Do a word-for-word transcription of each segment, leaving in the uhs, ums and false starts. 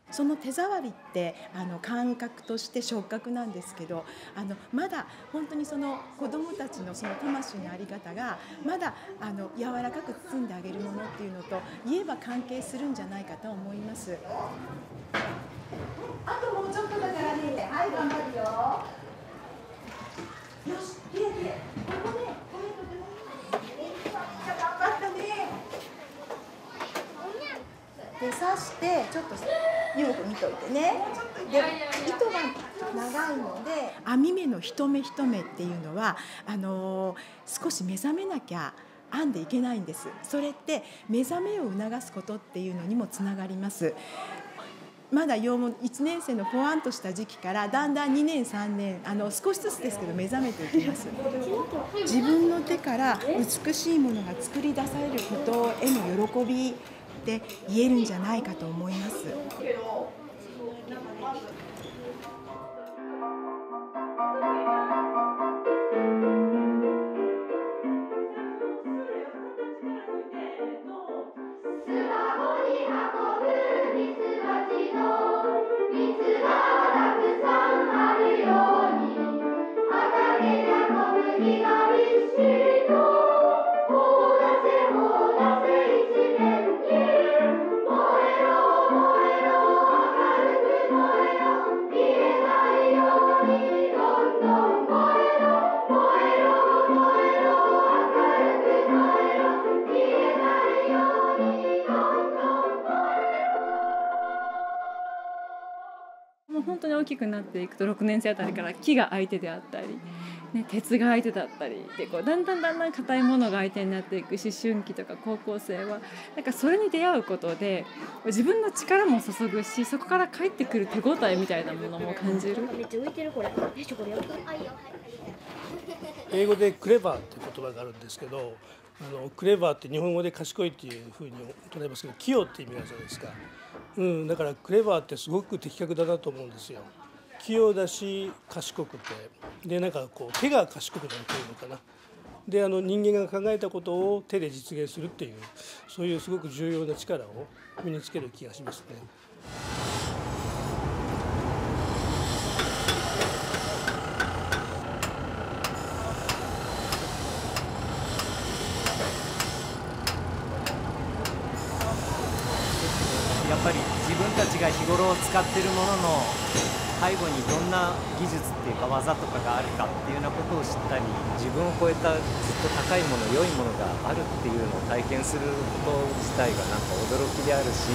その手触りってあの感覚として触覚なんですけど、あのまだ本当にその子どもたちのその魂の在り方がまだあの柔らかく包んであげるものっていうのと言えば関係するんじゃないかと思います。あともうちょっとだからね。はい、頑張るよ。よし、きれいきれい。ここね、これとてもいい。頑張ったね。で、刺してちょっとよく見といてね。で、糸が長いので編み目の一目一目っていうのはあのー、少し目覚めなきゃ編んでいけないんです。それって目覚めを促すことっていうのにもつながります。まだ幼児いちねん生のポワンとした時期からだんだんにねんさんねんあの少しずつですけど目覚めていきます。自分の手から美しいものが作り出されることへの喜びって言えるんじゃないかと思います。 もう本当に大きくなっていくとろくねん生あたりから木が相手であったり、ね、鉄が相手だったりでこうだんだんだんだん硬いものが相手になっていく思春期とか高校生はなんかそれに出会うことで自分の力も注ぐし、そこから返ってくる手応えみたいなものも感じる。 めっちゃ浮いてるこれ。え、ちょこれやる。 英語でクレバーって言葉があるんですけど、あのクレバーって日本語で賢いっていうふうに捉えますけど、器用って意味なんじゃないですか。うん、だからクレバーってすごく的確だなと思うんですよ。器用だし賢くて、でなんかこう手が賢くなるというのかな。であの人間が考えたことを手で実現するっていう、そういうすごく重要な力を身につける気がしますね。 やっぱり自分たちが日頃使っているものの背後にどんな技術っていうか技とかがあるかっていうようなことを知ったり、自分を超えたずっと高いもの良いものがあるっていうのを体験すること自体がなんか驚きであるし、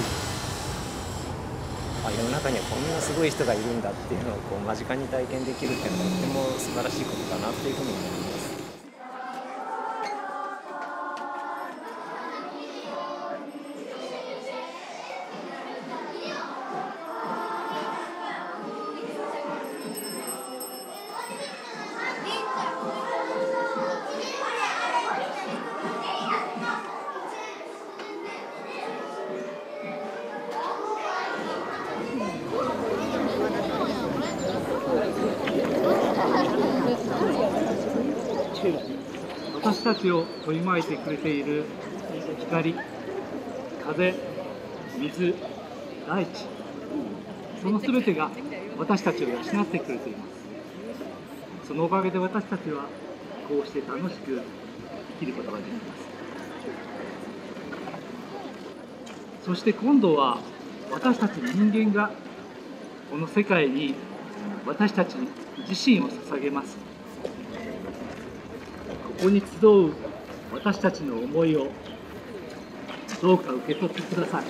あ、世の中にはこんなすごい人がいるんだっていうのをこう間近に体験できるっていうのはとても素晴らしいことだなっていうふうに思います。 私たちを取り巻いてくれている光、風、水、大地、そのすべてが私たちを養ってくれています。そのおかげで私たちはこうして楽しく生きることができます。そして今度は私たち人間がこの世界に私たち自身を捧げます。ここに集う私たちの思いをどうか受け取ってください。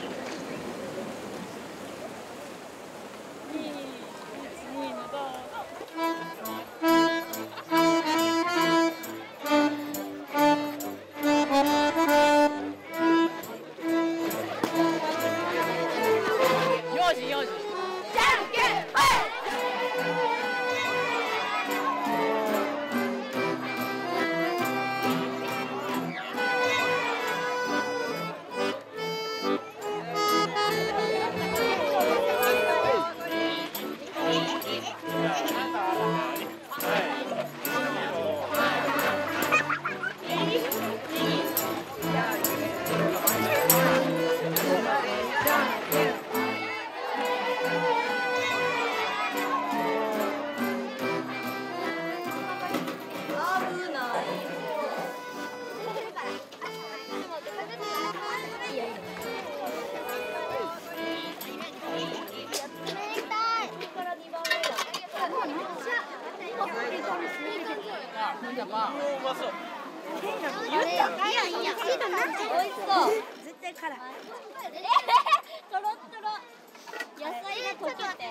対辛い。とろとろ。野菜が溶けて。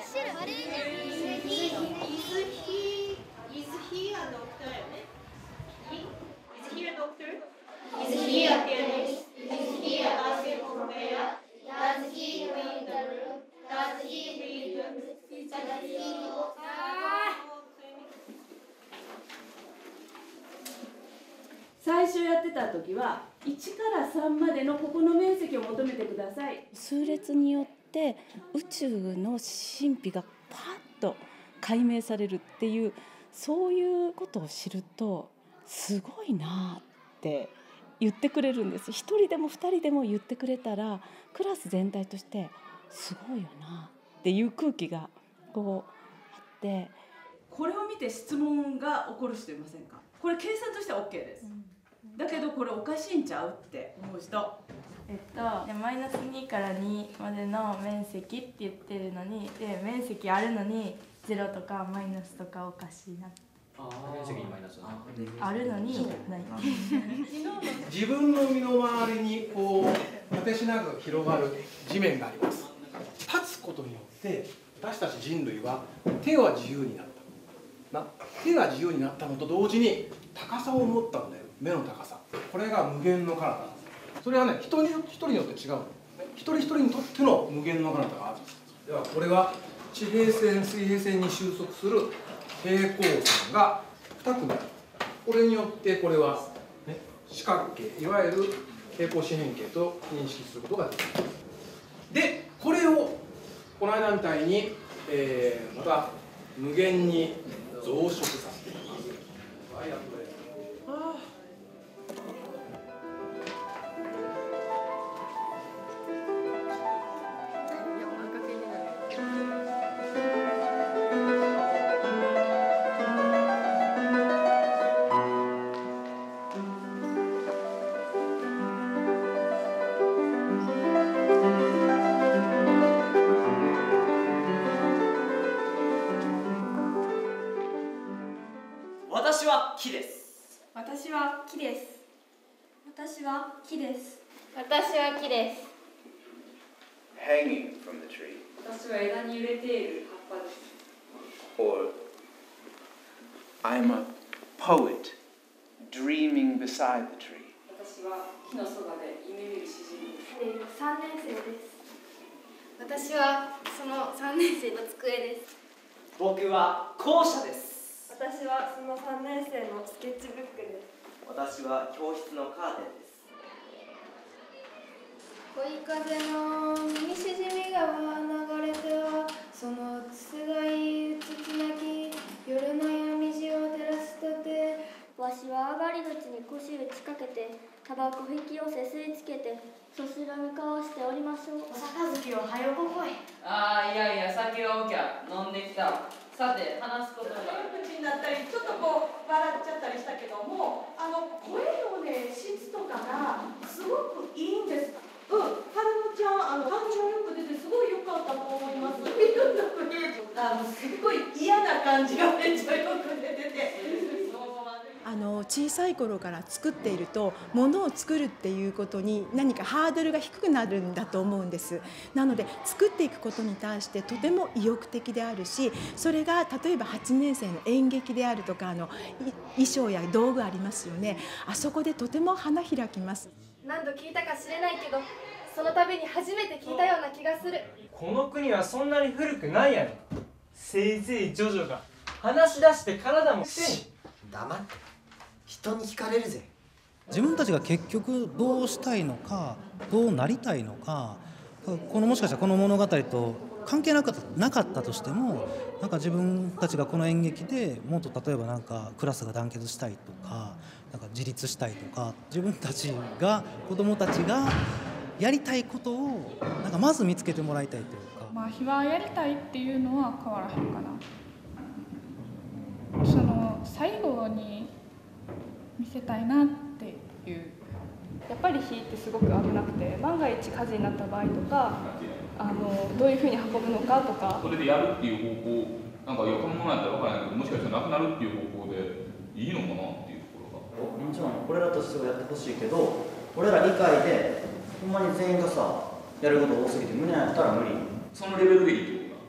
最初やってた時はいちからさんまでのここの面積を求めてください。 数列によって宇宙の神秘がパッと解明されるっていう、そういうことを知るとすごいなって言ってくれるんです。一人でも二人でも言ってくれたらクラス全体としてすごいよなっていう空気がこうあって、 これを見て質問が起こる人いませんか？これ計算としては OK です、うん、だけどこれおかしいんちゃうって思う人。 えっと、マイナスにからにまでの面積って言ってるのに、で面積あるのにゼロとかマイナスとかおかしいな。 あ面積にマイナスあるのにない。 自分の身の回りにこう果てしなく広がる地面があります。立つことによって私たち人類は手は自由になったな。手が自由になったのと同時に高さを持ったんだよ。目の高さ、これが無限の彼方なんです。それはね、人に一人によって違うの。一人一人にとっての無限の彼方があるんです。ではこれは地平線水平線に収束する平行線がに組ある。これによってこれは、ね、四角形、いわゆる平行四辺形と認識することができる。でこれをこの間みたいに、えー、また無限に増殖させていきます。 私は木です。 私は木です。私は木です。 私は木です。 Hanging from the tree. 私は枝に揺れている葉っぱです。 Or I'm a poet dreaming beside the tree. 私は木のそばで夢見る詩人です。 さんねん生です。私はそのさんねん生の机です。 僕は校舎です。 私はそのさんねん生のスケッチブックです。 私は教室のカーテンです。 恋風の右しじみ川流れては、そのつがいうつつなき夜の闇路を照らすとて、わしは上がり口に腰打ちかけて、タバコ引き寄せ吸いつけて、そしらぬ顔しておりましょう。お杯をはよここい。 ああ、いやいや、酒がおきゃ飲んできた。さて話すことが口になったりちょっとこう笑っちゃったりしたけども、あの声のね質とかがすごくいいんです。うん、はるのちゃんあの反応よく出てすごい良かったと思います。みんなのねあのすごい嫌な感じがめっちゃよく出てて。 あの小さい頃から作っていると物を作るっていうことに何かハードルが低くなるんだと思うんです。なので作っていくことに対してとても意欲的であるし、それが例えばはちねん生の演劇であるとか、あの衣装や道具ありますよね。あそこでとても花開きます。 何度聞いたか知れないけど、その度に初めて聞いたような気がする。 この国はそんなに古くないやろ。せいぜいジョジョが話し出して体もせん。 黙って、人に聞かれるぜ。 自分たちが結局どうしたいのか、どうなりたいのか、このもしかしたらこの物語と関係なかった、なかったとしても、なんか自分たちがこの演劇でもっと例えばなんかクラスが団結したいとか、なんか自立したいとか、自分たちが子どもたちがやりたいことをなんかまず見つけてもらいたいというか。 まあ日はやりたいっていうのは変わらへんかな。その最後に見せたいなっていう。やっぱり火ってすごく危なくて、万が一火事になった場合とか、あのどういうふうに運ぶのかとか。 それでやるっていう方向、なんかいやこのままやったら分からないけど、もしかしたらなくなるっていう方向でいいのかなっていう。 ちろん俺らとしてはやってほしいけど、俺ら以外でほんまに全員がさやること多すぎて無理なんやったら無理。 そのレベルでいいってこと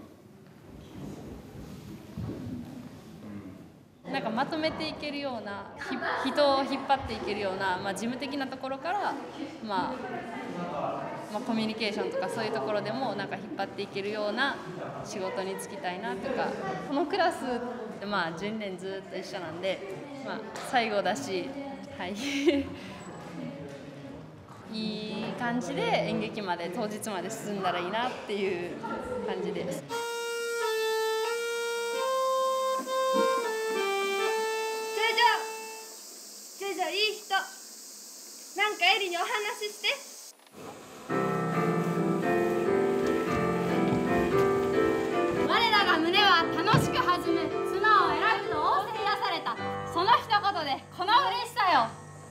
なんかまとめていけるような、ひ人を引っ張っていけるような、まあ、事務的なところから、まあまあ、コミュニケーションとかそういうところでもなんか引っ張っていけるような仕事に就きたいなとか、このクラスってまあじゅうねんずっと一緒なんで、まあ、最後だし、はいいい感じで演劇まで当日まで進んだらいいなっていう感じです。 ジョジョいい人、なんかエリにお話しして。 我らが胸は楽しく弾む、素直選ぶと仰せ癒された、その一言でこの嬉しさよ。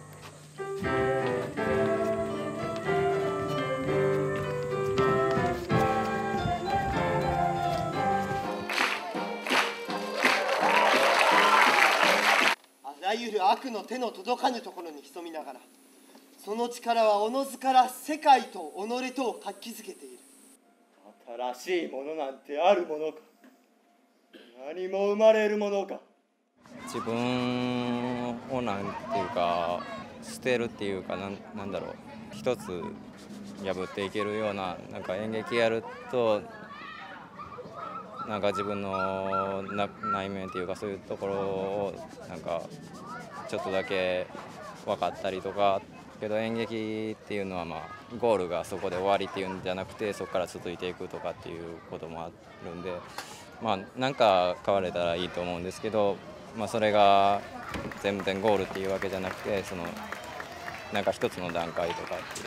あらゆる悪の手の届かぬところに潜みながら、その力はおのずから世界と己とを活気づけている。新しいものなんてあるものか、何も生まれるものか。 自分をなんていうか捨てるっていうか、なんなんだろう、一つ破っていけるような、なんか演劇やるとなんか自分のな内面っていうかそういうところをなんかちょっとだけ分かったりとか、けど演劇っていうのはまあゴールがそこで終わりっていうんじゃなくて、そこから続いていくとかっていうこともあるんで、まあなんか変われたらいいと思うんですけど、まあそれが全然ゴールっていうわけじゃなくて、そのなんか一つの段階とかっていう。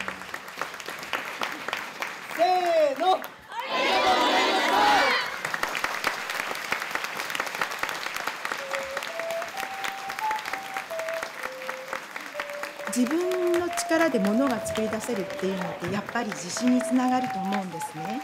せーの。ありがとうございました。 自分の力で物が作り出せるっていうのってやっぱり自信につながると思うんですね。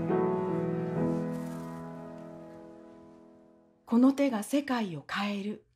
この手が世界を変える。